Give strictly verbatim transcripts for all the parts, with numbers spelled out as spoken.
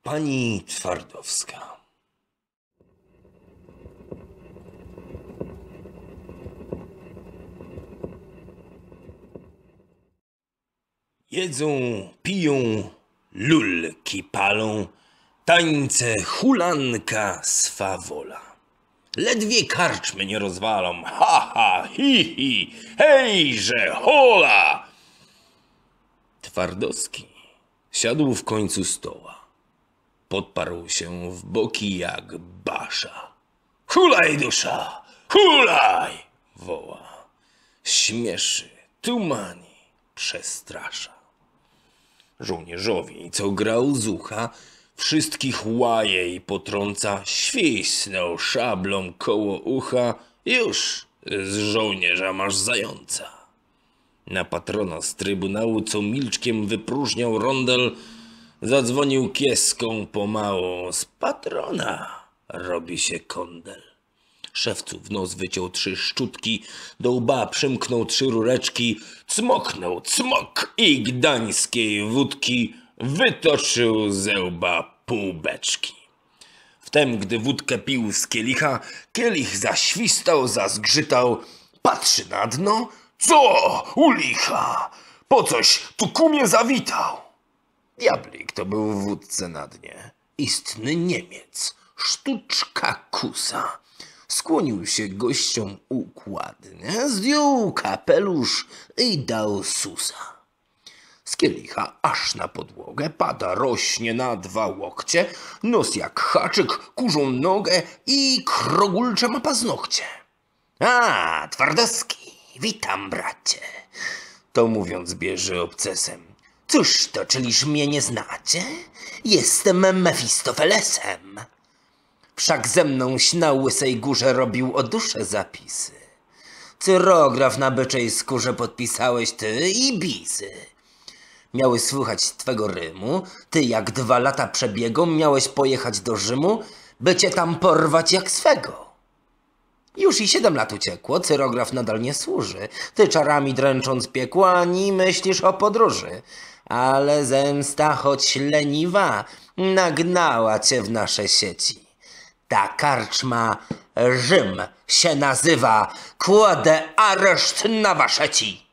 Pani Twardowska. Jedzą, piją, lulki palą, tańce hulanka swa wola. Ledwie karczmy nie rozwalą, ha, ha, hi, hi, hejże, hola! Twardowski siadł w końcu stoła. Podparł się w boki jak basza. Hulaj, dusza, hulaj! Woła. Śmieszy, tumani, przestrasza. Żołnierzowi, co grał z ucha, wszystkich łaje i potrąca, świsnął szablą koło ucha. Już z żołnierza masz zająca. Na patrona z trybunału, co milczkiem wypróżniał rondel, zadzwonił kieską pomału. Z patrona robi się kondel. Szewcu w nos wyciął trzy szczutki, do łba przymknął trzy rureczki, cmoknął cmok i gdańskiej wódki wytoczył ze łba pół beczki. Wtem, gdy wódkę pił z kielicha, kielich zaświstał, zazgrzytał. Patrzy na dno. Co u licha? Po coś tu kumie zawitał? Diablik to był w wódce na dnie. Istny Niemiec, sztuczka kusa. Skłonił się gościom układnie, zdjął kapelusz i dał susa. Z kielicha aż na podłogę pada, rośnie na dwa łokcie, nos jak haczyk, kurzą nogę i krogulcze ma paznokcie. A, Twardowski, witam, bracie. To mówiąc bierze obcesem. Cóż to, czyliż mnie nie znacie? Jestem Mefistofelesem. Wszak ze mną na Łysej Górze robił o duszę zapisy. Cyrograf na byczej skórze podpisałeś ty i bizy. Miały słychać twego rymu, ty jak dwa lata przebiegą miałeś pojechać do Rzymu, by cię tam porwać jak swego. Już i siedem lat uciekło, cyrograf nadal nie służy. Ty czarami dręcząc piekła, ani myślisz o podróży. Ale zemsta, choć leniwa, nagnała cię w nasze sieci. Ta karczma Rzym się nazywa. Kładę areszt na waszeci.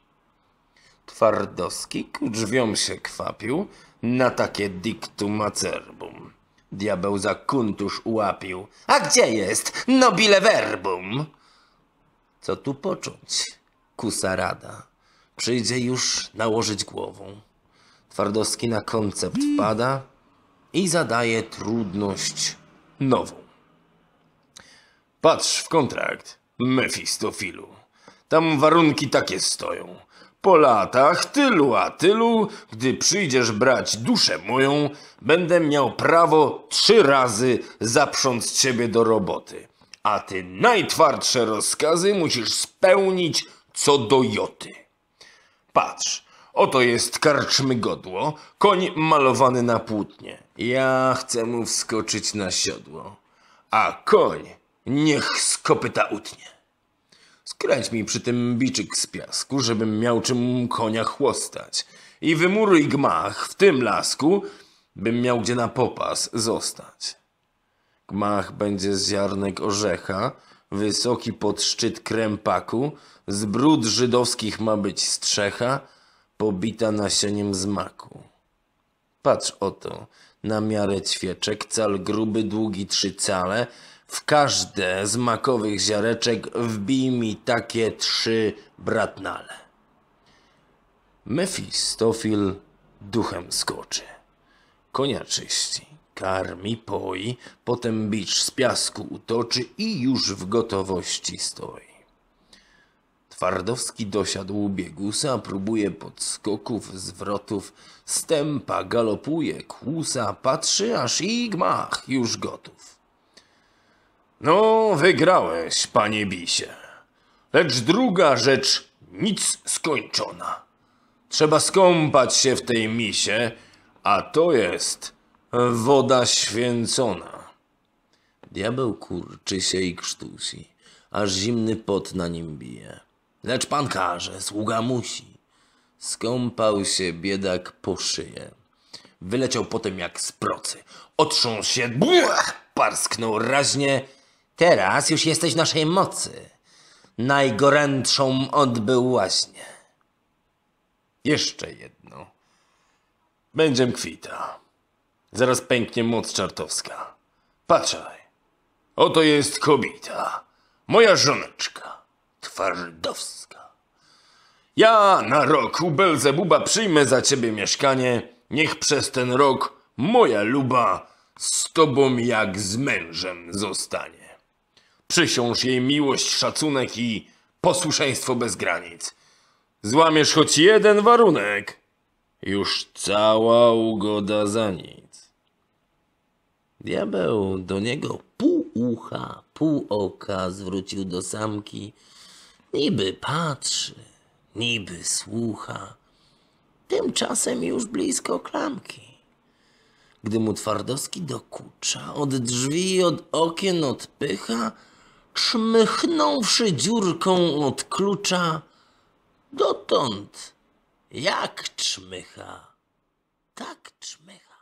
Twardowski ku drzwiom się kwapił, na takie dictum acerbum. Diabeł za kuntusz ułapił. A gdzie jest nobile verbum? Co tu począć? Kusa rada. Przyjdzie już nałożyć głową. Twardowski na koncept wpada i zadaje trudność nową. Patrz w kontrakt, Mefistofilu. Tam warunki takie stoją. Po latach tylu a tylu, gdy przyjdziesz brać duszę moją, będę miał prawo trzy razy zaprząc ciebie do roboty. A ty najtwardsze rozkazy musisz spełnić co do joty. Patrz, oto jest karczmy godło, koń malowany na płótnie. Ja chcę mu wskoczyć na siodło, a koń niech z kopyta utnie. Skręć mi przy tym biczyk z piasku, żebym miał czym konia chłostać. I wymuruj gmach w tym lasku, bym miał gdzie na popas zostać. Gmach będzie z ziarnek orzecha, wysoki pod szczyt krępaku, z brud żydowskich ma być strzecha, pobita nasieniem z maku. Patrz oto, na miarę ćwieczek, cal gruby, długi trzy cale, w każde z makowych ziareczek wbij mi takie trzy bratnale. Mefistofil duchem skoczy. Konia czyści, karmi, poi, potem bicz z piasku utoczy i już w gotowości stoi. Twardowski dosiadł biegusa, próbuje podskoków, zwrotów, stępa, galopuje, kłusa, patrzy, aż i gmach już gotów. No, wygrałeś, panie bisie. Lecz druga rzecz nic skończona. Trzeba skąpać się w tej misie, a to jest woda święcona. Diabeł kurczy się i krztusi, aż zimny pot na nim bije. Lecz pan każe, sługa musi. Skąpał się biedak po szyję. wyleciał potem jak z procy. Otrząsł się, buch, parsknął raźnie. Teraz już jesteś w naszej mocy. Najgorętszą odbył łaźnię. Jeszcze jedno. Będziem kwita. Zaraz pęknie moc czartowska. Patrzaj. Oto jest kobieta. Moja żoneczka. Twardowska. Ja na rok u Belzebuba przyjmę za ciebie mieszkanie. Niech przez ten rok moja luba z tobą jak z mężem zostanie. Przysiąż jej miłość, szacunek i posłuszeństwo bez granic. Złamiesz choć jeden warunek, już cała ugoda za nic. Diabeł do niego pół ucha, pół oka zwrócił do samki. Niby patrzy, niby słucha. Tymczasem już blisko klamki. Gdy mu Twardowski dokucza, od drzwi i od okien odpycha, czmychnąwszy dziurką od klucza, dotąd jak czmycha, tak czmycha.